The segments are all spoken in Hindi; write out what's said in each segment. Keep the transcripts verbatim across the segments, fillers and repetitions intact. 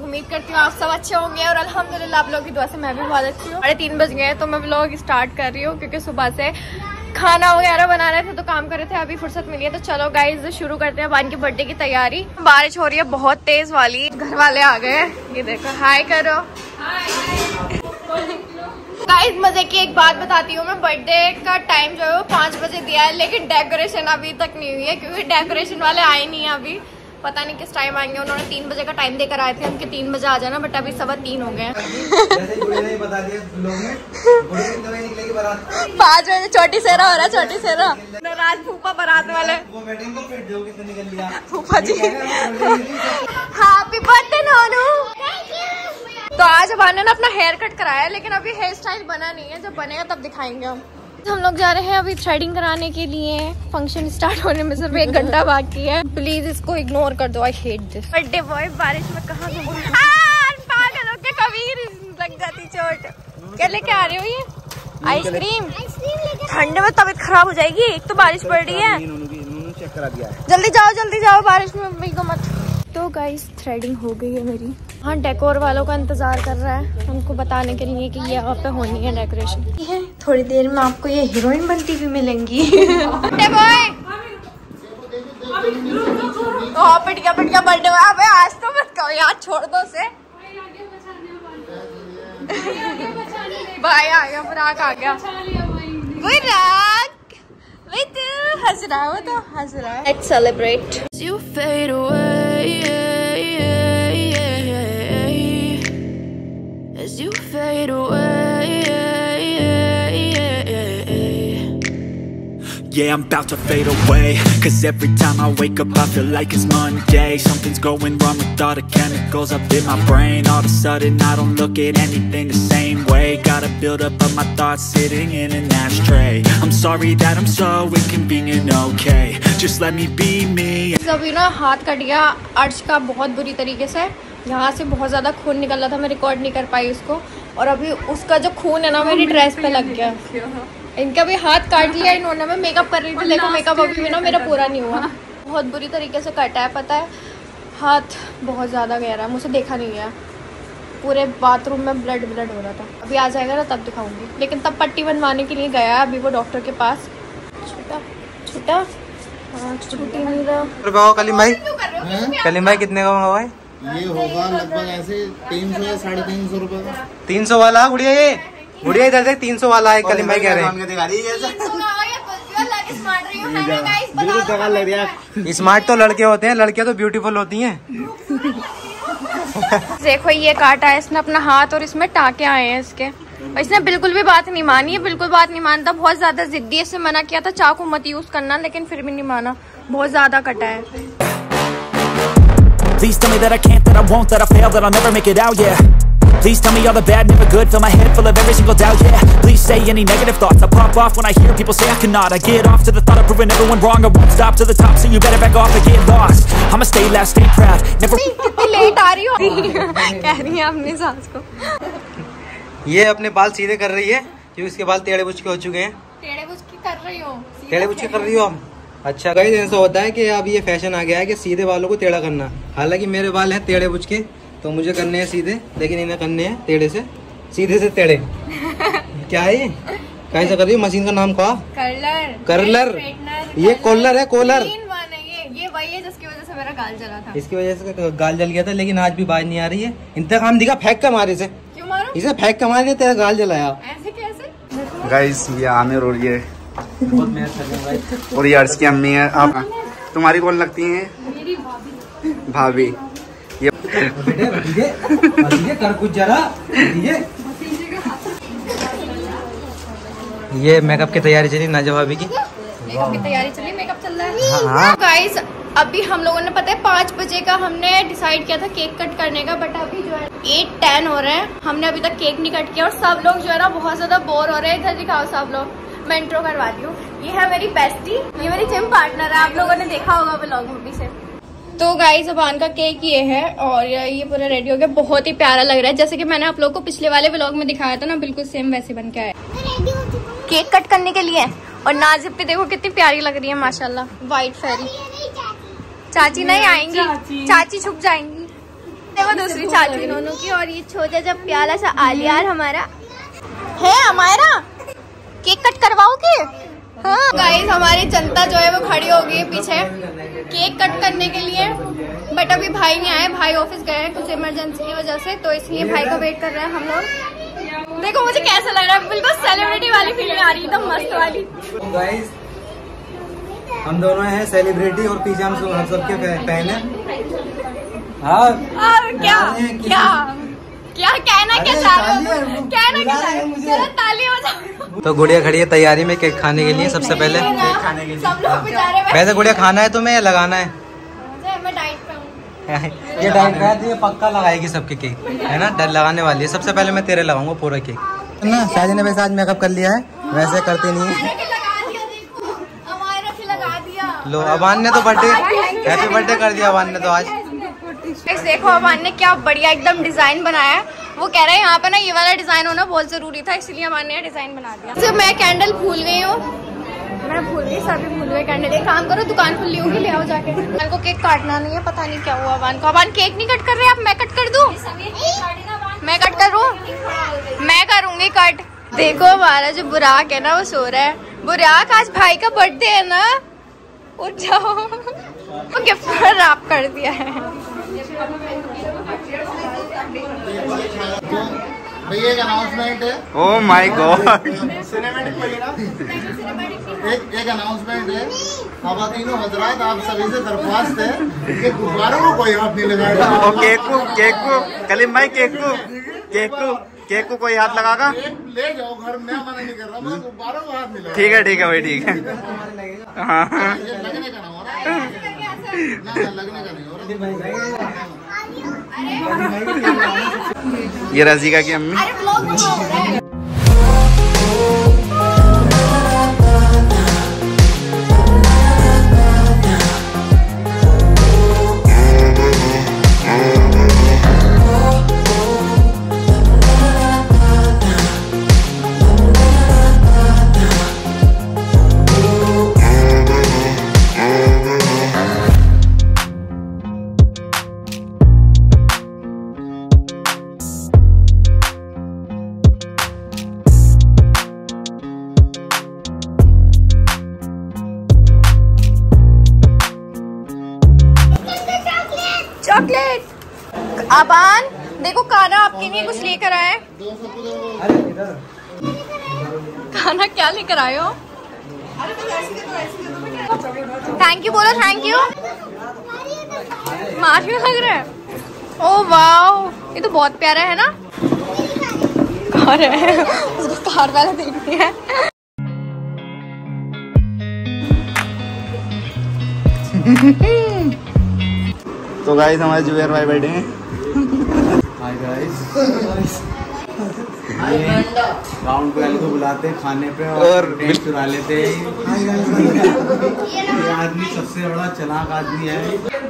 उम्मीद करती हूँ आप सब अच्छे होंगे और अल्हम्दुलिल्लाह आप लोगों की दुआ से मैं भी बहुत अच्छी हूँ। साढ़े तीन बज गए तो मैं व्लॉग स्टार्ट कर रही हूँ क्योंकि सुबह से खाना वगैरह बना रहे थे तो काम कर रहे थे, अभी फुर्सत मिली है। तो चलो गाइज शुरू करते हैं बान की बर्थडे की तैयारी। बारिश हो रही है बहुत तेज वाली, घर वाले आ गए, ये देखो हाय करो। गाइज मजे की एक बात बताती हूँ, मैं बर्थडे का टाइम जो है वो पाँच बजे दिया है लेकिन डेकोरेशन अभी तक नहीं हुई है क्योंकि डेकोरेशन वाले आए नहीं है अभी, पता नहीं किस टाइम आएंगे। उन्होंने तीन बजे का टाइम देकर आए थे उनके तीन बजे आ जाना, बट अभी सवा तीन हो गए। पाँच बजे छोटी सेरा हो रहा है, छोटी सेरा नाराज फूफा बारात वाले फूफा जी। हैप्पी बर्थडे नानू। तो आज अब आने ने अपना हेयर कट कराया है लेकिन अभी हेयर स्टाइल बना नहीं है, जब बनेगा तब दिखाएंगे हम। हम लोग जा रहे हैं अभी थ्रेडिंग कराने के लिए, फंक्शन स्टार्ट होने में सिर्फ एक घंटा बाकी है। प्लीज इसको इग्नोर कर दो, I hate this. Birthday boy बारिश में कहाँ पागल होके कबीर लग जाती चोट। क्या लेके आ रहे हो ये? आइसक्रीम। ठंडे में तबीयत खराब हो जाएगी, एक तो बारिश पड़ रही है। जल्दी जाओ जल्दी जाओ, बारिश में मम्मी को मत। तो गाइस थ्रेडिंग हो गई है मेरी। हाँ डेकोर वालों का इंतजार कर रहा है उनको बताने के लिए कि ये यहाँ पे होनी है डेकोरेशन। है थोड़ी देर में आपको ये हीरोइन बनती हुई मिलेंगी। बर्थडे बॉय ओ पिटिया पिटिया बर्थडे बॉय। अबे आज तो मत कहो यार, छोड़ दो उसे। भाई आ गया, बुराक आ गया। बुराक वही तो हंस रहा है, वो तो हंस रहा है। Let's celebrate. You fade away as you fade away. Yeah, I'm about to fade away, cause every time I wake up I feel like it's Monday. Something's going wrong with all the chemicals up in my brain. All of a sudden I don't look at anything the same way. Gotta build up of my thoughts sitting in an ashtray. I'm sorry that I'm so inconvenient, okay? Just let me be me. अभी ना हाथ कट गया अर्श का बहुत बुरी तरीके से, यहाँ से बहुत ज़्यादा खून निकल रहा था, मैं रिकॉर्ड नहीं कर पाई उसको। और अभी उसका जो खून है ना मेरी ड्रेस पे लग गया। इनका भी हाथ काट लिया इन्होंने, मैं मेकअप कर रही थी, देखो मेकअप अभी भी ना मेरा पूरा नहीं हुआ, बहुत बुरी तरीके से कटा है। पता है हाथ बहुत ज़्यादा गहरा है, मुझे देखा नहीं गया, पूरे बाथरूम में ब्लड ब्लड हो रहा था। अभी आ जाएगा ना तब दिखाऊंगी, लेकिन तब पट्टी बनवाने के लिए गया अभी वो डॉक्टर के पास। छोटा छोटा छूटी नहीं रहा। कलीम भाई, कलीम भाई कितने का होगा भाई? ये होगा लगभग ऐसे तीन सौ या साढ़े तीन सौ रूपये का। तीन सौ वाला गुड़िया, ये गुड़िया इधर से तीन सौ वाला है। कलीम भाई कह रहे हैं स्मार्ट तो लड़के होते हैं, लड़कियां तो ब्यूटीफुल होती हैं। देखो ये काटा है इसने अपना हाथ और इसमें टाके आए हैं इसके, और इसने बिल्कुल भी बात नहीं मानी है, बिल्कुल बात नहीं मानता, बहुत ज्यादा जिद्दी है। इससे मना किया था चाकू मत यूज करना लेकिन फिर भी नहीं माना, बहुत ज्यादा कटा है। Please tell me that I can't, that I won't, that I fail, that I'll never make it out, yeah. Please tell me all the bad, never good, fill my head full of every single doubt, yeah. Please say any negative thoughts, I pop off when I hear people say I cannot. I get off to the thought of proving everyone wrong, I won't stop to the top, so you better back off and get lost. I'ma stay loud, stay proud, never... कितनी लेट आ रही हो कह रही है अपनी सास को। ये अपने बाल सीधे कर रही है क्योंकि इसके बाल टेढ़े बुचके हो चुके हैं। टेढ़े बुचके कर रही हो? टेढ़े बुचके कर रही हो आप? अच्छा गाइस ऐसा होता है कि अब ये फैशन आ गया है कि सीधे बालों को टेढ़ा करना। हालांकि मेरे बाल हैं टेढ़े बुचके तो मुझे करने हैं सीधे, लेकिन इन्हें करने हैं टेढ़े से सीधे से टेढ़े। क्या है ये? कैसे कर रही हो? मशीन का नाम क्या? कर्लर। कर्लर? ये कॉलर है, कॉलर। ये वही है जिसकी वजह से मेरा गाल जला था। इसकी वजह से गाल जल गया था, लेकिन आज भी बाज नहीं आ रही है। इंतकाम दिखा फेंक के मारे से। क्यों मारो? इसे फेंक के मारे तेरा गाल जलाया। ऐसे कैसे? गाइस ये आमिर और ये और ये अर्श की अम्मी है। आप तुम्हारी कौन लगती हैं? मेरी भाभी। भाभी। ये कर कुछ जरा ये मेकअप की तैयारी चली नाजा भाभी की। मेकअप की तैयारी चली, मेकअप चल रहा है। हाँ गाइस अभी हम लोगों ने पता है पाँच बजे का हमने डिसाइड किया था केक कट करने का, बट अभी जो है एट टेन हो रहे हैं, हमने अभी तक केक नहीं कट किया और सब लोग जो है ना बहुत ज्यादा बोर हो रहे हैं। इधर दिखाओ सब लोग, मैं इंट्रो करवा दी हूँ। ये है मेरी बेस्टी, ये मेरी जिम पार्टनर है, आप लोगों ने देखा होगा व्लॉग में भी से। तो गाइस अबान का केक ये है और ये पूरा रेडी हो गया, बहुत ही प्यारा लग रहा है जैसे कि मैंने आप लोगों को पिछले वाले व्लॉग में दिखाया था ना, बिल्कुल सेम वैसे बन के आया। केक कट करने के लिए और नाजिब पे देखो कितनी प्यारी लग रही है माशाल्लाह, व्हाइट फेरी। चाची नहीं आएंगी, चाची छुप जाएंगी। देखो दूसरी चाचू नोनू की, और ये छोटा सा प्याला सा आलियार हमारा है। हमारा केक कट करवाओगे? हाँ गाइस, हमारी जनता जो है वो खड़ी हो गई है पीछे केक कट करने के लिए, बट अभी भाई नहीं आए। भाई ऑफिस गए हैं कुछ इमरजेंसी की वजह से, तो इसलिए भाई का वेट कर रहे हैं हम लोग। देखो मुझे कैसा लग रहा है, बिल्कुल सेलिब्रिटी वाली फीलिंग आ रही है, एकदम मस्त वाली। गाइस हम दोनों हैं सेलिब्रिटी और पीछे हम सब हम सबके फैन हैं। हाँ क्या क्या क्या कहना क्या चाह रहे हो? कहना क्या चाह रहे हो? चलो ताली बजाओ। तो गुड़िया खड़ी है तैयारी में केक खाने के लिए। सबसे पहले खाने के लिए सब लोग बेचारे वैसे गुड़िया खाना है तुम्हें या लगाना है? मैं डाइट पे हूँ। ये डाइट है तो ये पक्का लगाएगी सबके केक, है ना? डर लगाने वाली है। सबसे पहले मैं तेरे लगाऊंगा पूरा केक ना। शादी ने वैसे आज मेकअप कर लिया है, वैसे करती नहीं है। लो अबान ने तो बर्थडे हैप्पी बर्थडे कर दिया अबान ने तो आज। देखो अबान ने क्या बढ़िया एकदम डिजाइन बनाया है। वो कह रहे हैं यहाँ पे ना ये वाला डिजाइन होना बहुत जरूरी था, इसलिए अबान ने डिजाइन बना दिया। सिर्फ मैं कैंडल भूल गई हूँ, मैं भूल गई, सभी भूल गए कैंडल। एक काम करो दुकान खुली होगी, ले आओ जाके। अबान को केक काटना नहीं है, पता नहीं क्या हुआ अबान को। अबान केक नहीं कट कर रहे आप, मैं कट कर दूं? मैं कट करूं? मैं करूंगी कट। देखो हमारा जो बुराक है ना वो सो रहा है। बुराक आज भाई का बर्थडे है ना, उठ जाओ। वो गिफ्ट रैप कर दिया है। भैया एक अनाउंसमेंट है। Oh my God. एक एक अनाउंसमेंट है। ख़वातीनो हज़रात, आप सभी से दरख्वास्त है कि गुब्बारों को कोई हाथ नहीं लगाएगा। ओ केकू केकू कलीम भाई केकू केकू केक को कोई हाथ लगागा? ले जाओ घर, मैं मना नहीं कर रहा, मैं गुब्बारों को हाथ नहीं लगाऊंगा। ठीक है ठीक है भाई ठीक है। हाँ लगने का ना हो रहा है, लगने का नहीं हो रहा। ये रजीका की अम्मी। चॉकलेट। अबान देखो काना आपके लिए कुछ लेकर आए। खाना क्या लेकर आए हो? थैंक यू बोलो, थैंक यू। मार्च में लग रहा है। ओह वाओ, ये तो बहुत प्यारा है ना। कार है, उसको कार वाला देखनी है। तो गाइस हमारे जुबेर भाई बैठे हैं। Hi guys. राउंड पे को बुलाते हैं खाने पे और बिल चुरा लेते हैं। ये आदमी सबसे बड़ा चालाक आदमी है।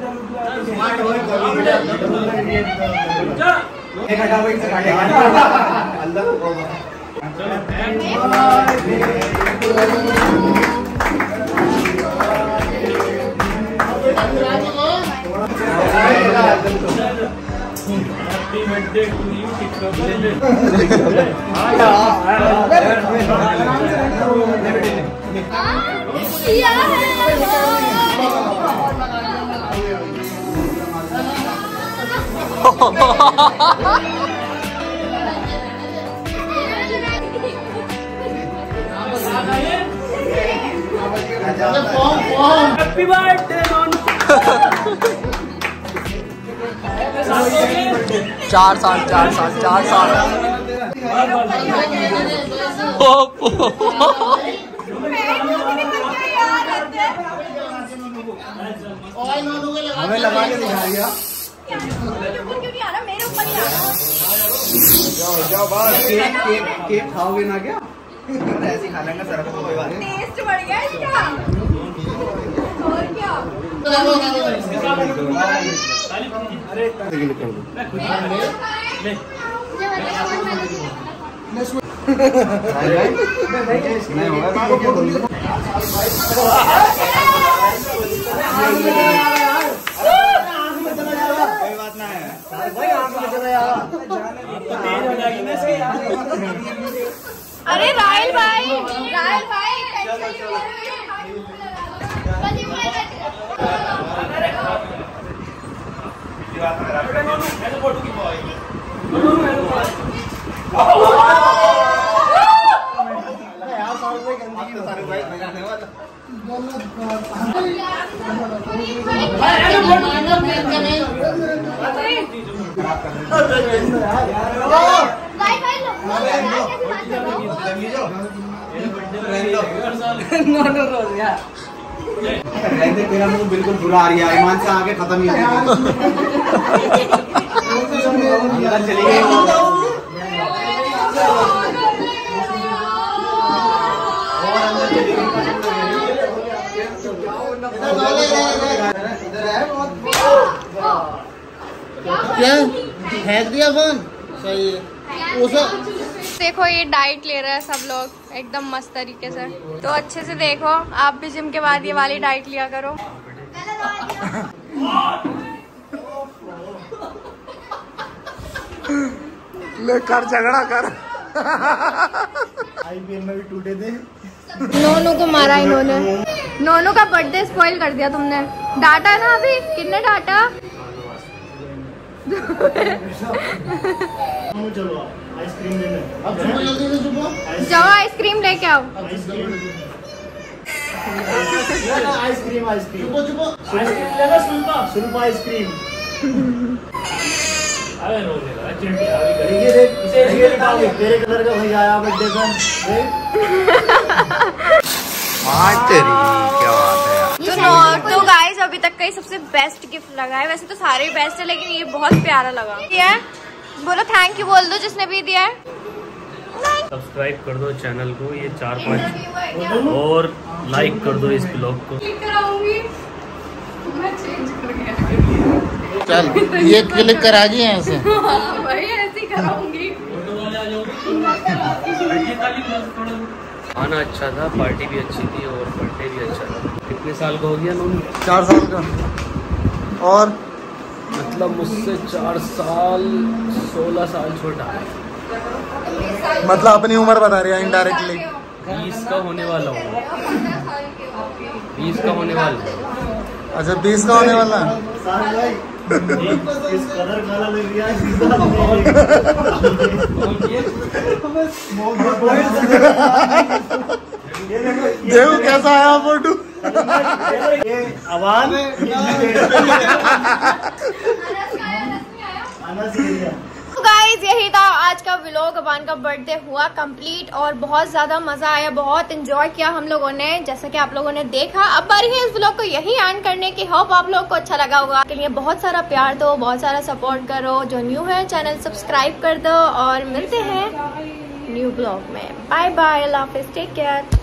Happy birthday to you, Happy birthday, चार साल चार साल चार साल हमें लगा के दिखा दिया। जाओ जाओ बस। केक केक केक खाओगे ना क्या? ऐसे ही खा लेंगे सर को, कोई बात नहीं। टेस्ट बढ़ गया इसका। और क्या? कोई बात ना है। अरे रायल भाई, रायल भाई तेरा मुंह बिल्कुल बुरा आ रही है, ईमान से आगे खत्म ही हो क्या फेंक दिया फोन? सही है उसे। देखो ये डाइट ले रहे हैं सब लोग एकदम मस्त तरीके से, तो अच्छे से देखो आप भी जिम के बाद ये वाली डाइट लिया करो। ले कर झगड़ा कर। आईपीएल में भी टूटे थे। नोनू को मारा इन्होंने, नोनू का बर्थडे स्पॉइल कर दिया तुमने। डाटा ना अभी कितने डाटा। चलो आइसक्रीम लेने। अब चुपो जल्दी से चुपो। जाओ आइसक्रीम लेके आओ। आइसक्रीम आइसक्रीम आइसक्रीम चुपो चुपो। आइसक्रीम लेना सुल्पा सुल्पा आइसक्रीम। अरे रो देगा चिंटी अभी ये देख इसे ये डाल तेरे कलर का भैया आया बर्थडे पर आज तेरी क्या बात है। तो नो तो गाइस अभी तक का ही सबसे बेस्ट गिफ्ट लगा है। वैसे तो सारे ही बेस्ट है लेकिन ये बहुत प्यारा लगा। दिया है बोलो थैंक यू बोल दो जिसने भी दिया है। सब्सक्राइब कर दो चैनल को, ये चार पाँच और लाइक कर दो इस ब्लॉग को। चल ये क्लिक करा दिए ऐसे। भाई ऐसे ही कराऊंगी। खाना अच्छा था, पार्टी भी अच्छी थी और बर्थडे भी अच्छा था। कितने साल का हो गया नून? चार साल का। और मतलब मुझसे चार साल सोलह साल छोटा है। मतलब अपनी उम्र बता रही है इनडायरेक्टली। बीस का होने वाला हूँ, बीस का होने वाला हूँ। अच्छा बीस का होने वाला। इस कलर काला लग गया देखो कैसा आया फोटो। आवाज गाइस यही था आज का व्लॉग। अबान का बर्थडे हुआ कंप्लीट और बहुत ज्यादा मजा आया, बहुत एंजॉय किया हम लोगों ने जैसा कि आप लोगों ने देखा। अब बारी है इस व्लॉग को यही एंड करने की। होप आप लोग को अच्छा लगा होगा। के लिए बहुत सारा प्यार दो, बहुत सारा सपोर्ट करो। जो न्यू है चैनल सब्सक्राइब कर दो और मिलते हैं न्यू ब्लॉग में। बाय बाय, अल्लाह हाफिज, टेक केयर।